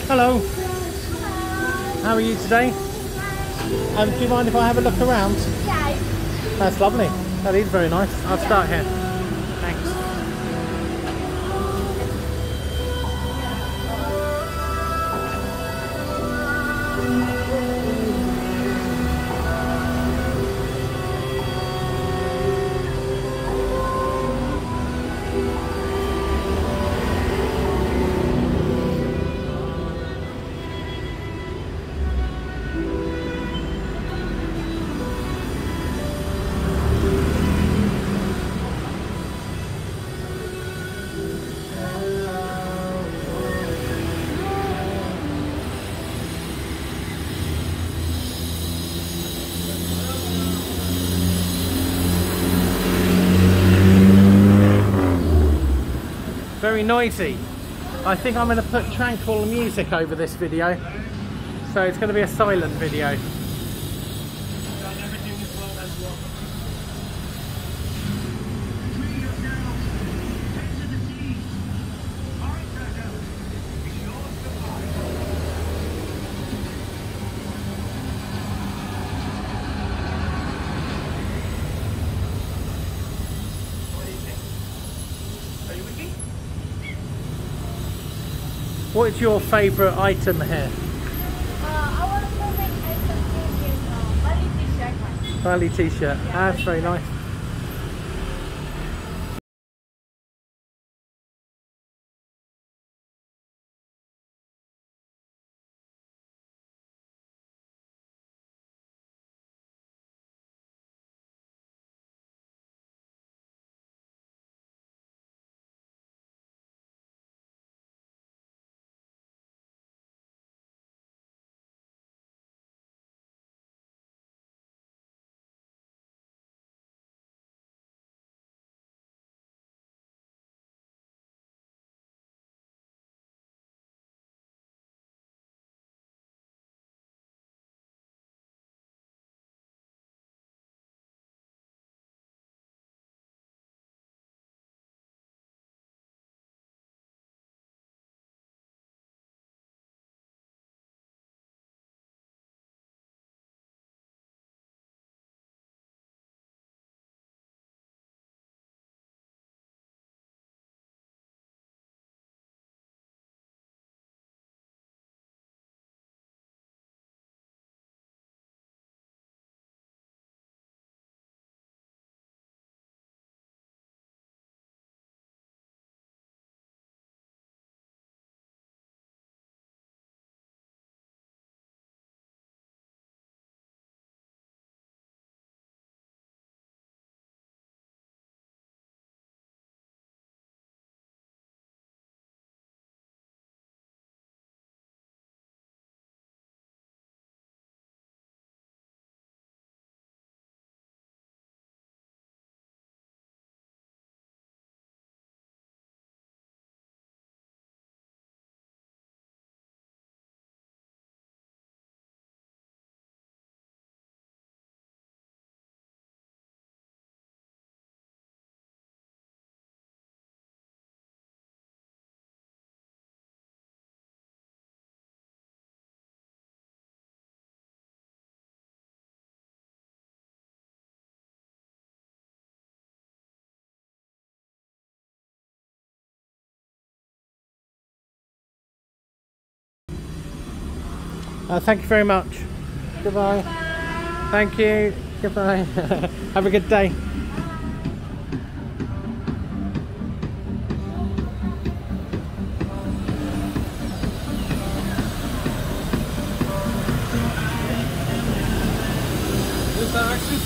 Hello. How are you today? Do you mind if I have a look around? Yeah. That's lovely. That is very nice. I'll start here. Thanks. Very noisy. I think I'm going to put tranquil music over this video, so it's going to be a silent video. What's your favourite item here? Our favorite item is Bali t-shirt. Bali t-shirt. That's very nice. Thank you very much. Goodbye. Bye. Thank you. Goodbye. Have a good day.